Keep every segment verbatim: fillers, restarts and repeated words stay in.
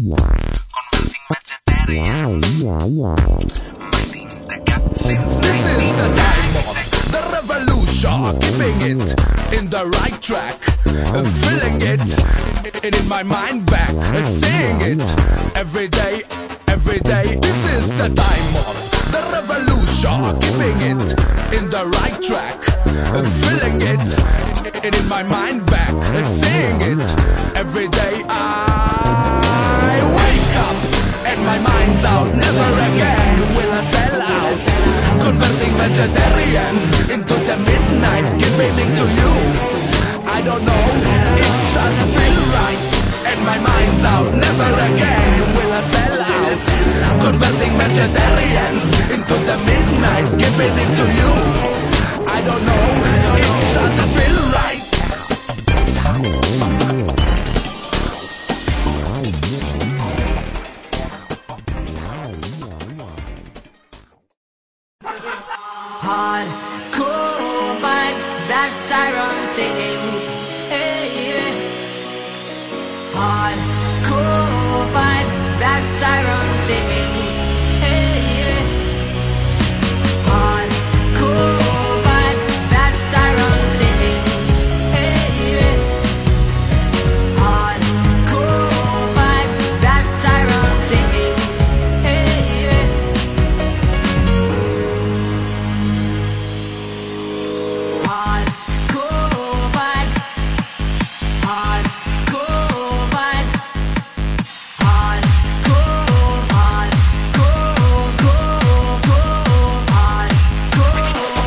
This is the time of the revolution. Keeping it in the right track, feeling it, it in my mind back, seeing it every day, every day. This is the time of the revolution. Keeping it in the right track, feeling it, it in my mind back, seeing it every day. I wake up and my mind's out. Never again will I sell out. Converting vegetarians into the midnight, giving it to you. I don't know, it just feels right. And my mind's out. Never again will I sell out. Converting vegetarians into the midnight, giving it to you. I don't know, it just feels right. Hardcore vibes, that tyrant things. Hey, hardcore vibes, that tyrant things. Hey, hardcore vibes, that tyrant things. Hey, hardcore vibes, that tyrant things. Hey. Hardcore vibes, hardcore vibes, hardcore, hardcore, core, core, hardcore,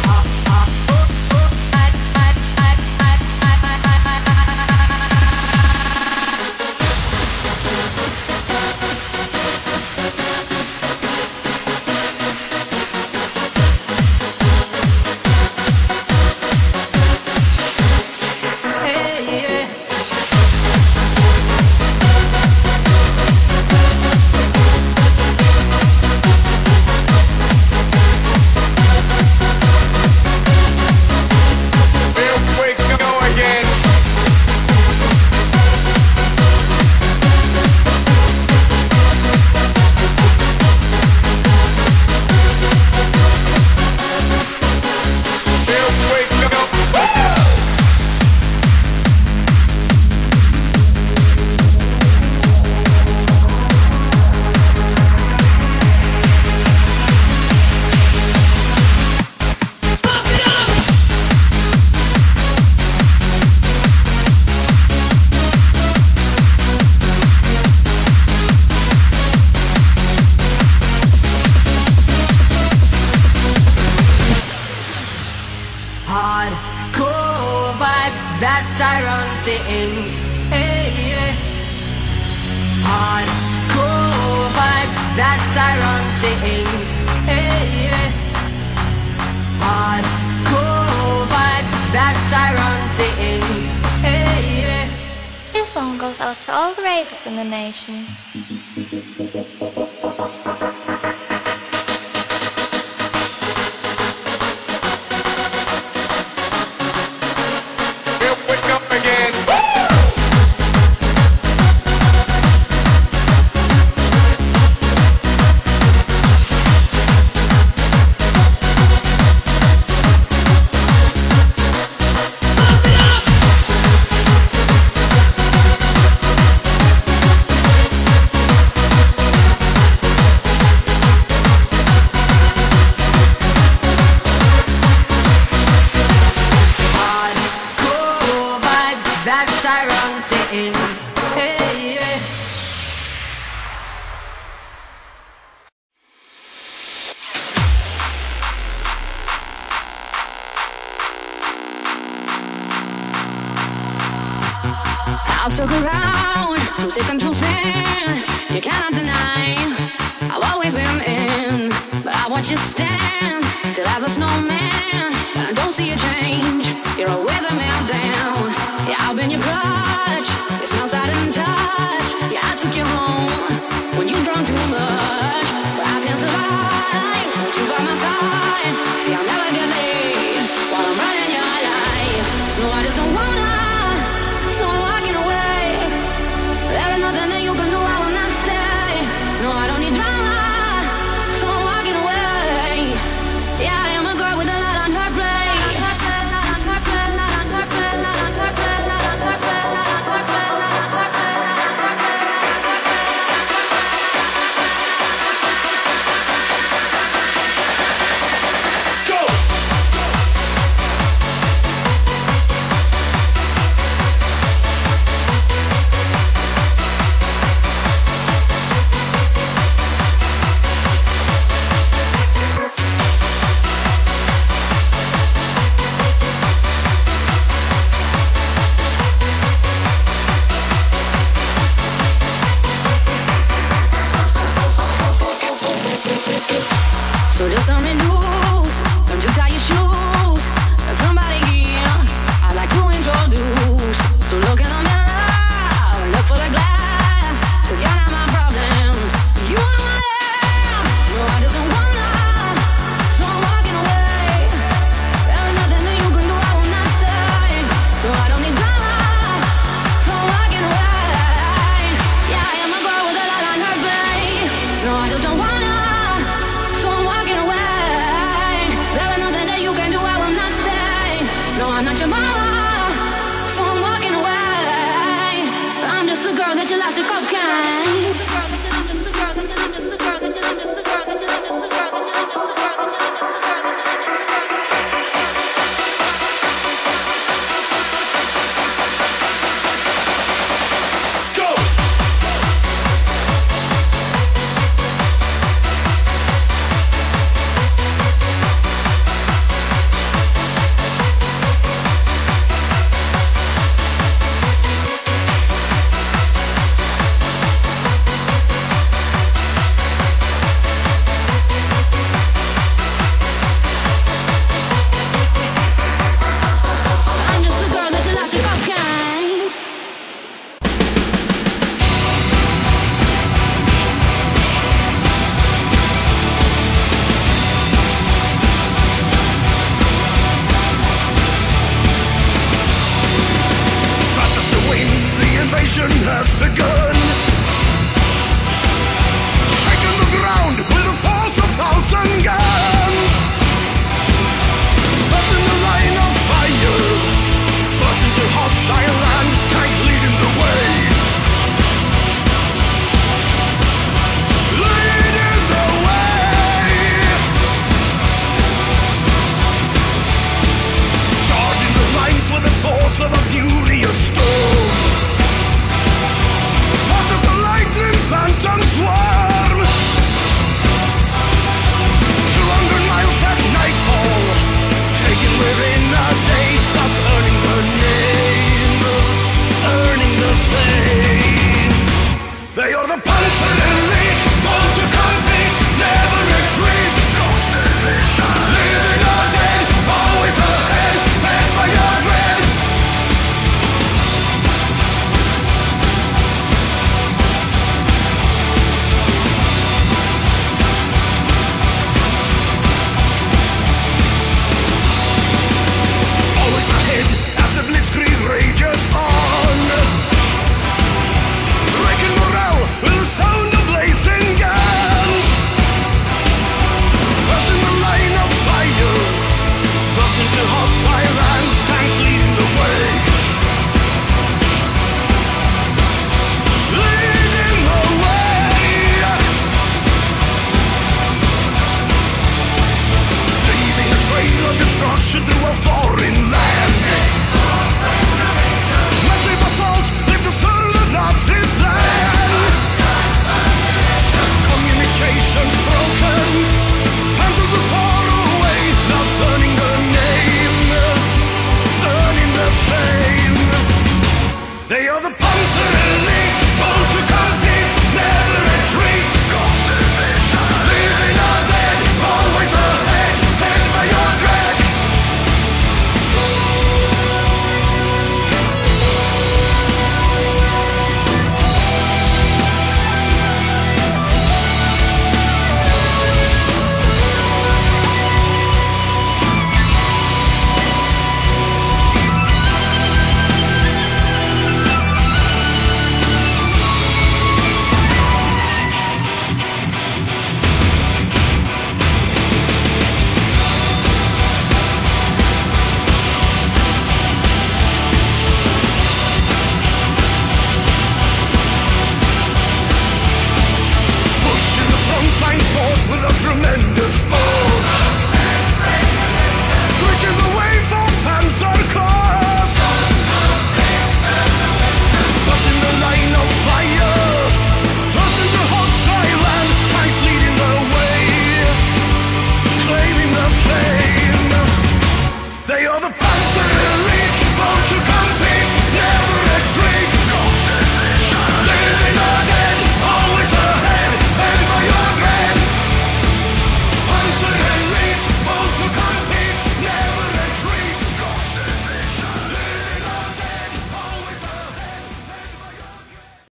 hey, yeah. Here we go again. Here we go. Hardcore vibes, that tyrant things. Hey, yeah. Hardcore vibes, that tyrant things. Hey, yeah. Hardcore vibes, that tyrant things. Hey, yeah. This one goes out to all the ravers in the nation. Here we go again. Hardcore vibes, that tyrant things. Hey, yeah. I'll stick around to take control stand. You cannot deny I've always been in, but I watch you stand still as a snowman. And I don't see a change. You're always a man down. Yeah, I've been your crutch. It smells I didn't touch. Yeah, I took you home when you drunk too much. But I can survive with you by my side. See, I'll never get laid while I'm running your life. No, I just don't wanna. So I'm walking away. There is nothing that you can do. I will not stay. So just turn me loose. Don't you tie your shoes. There's somebody here I'd like to introduce. So look in the mirror, look for the glass, 'cause you're not my problem. You wanna laugh? No, I just don't wanna. So I'm walking away. There ain't nothing that you can do, I will not stay. No, I don't need drama. So I'm walking away. Yeah, I am a girl with a lot on her brain. No, I just don't wanna. So I'm walking away. There ain't nothing that you can do, I will not stay. No, I'm not your mama. So I'm walking away. I'm just the girl that you lost to cocaine. I'm just the girl that you lost to cocaine. Fastest to win, the invasion has begun. Shaking the ground with the force of thousand guns. First in the line of fire, first into hostile land, tanks leading the way. Leading the way. Charging the lines with the force of a furious storm. Fast as the lightning phantom swarm. Two hundred miles at nightfall, taken within a day, thus earning the name, earning the fame. They are the Panzer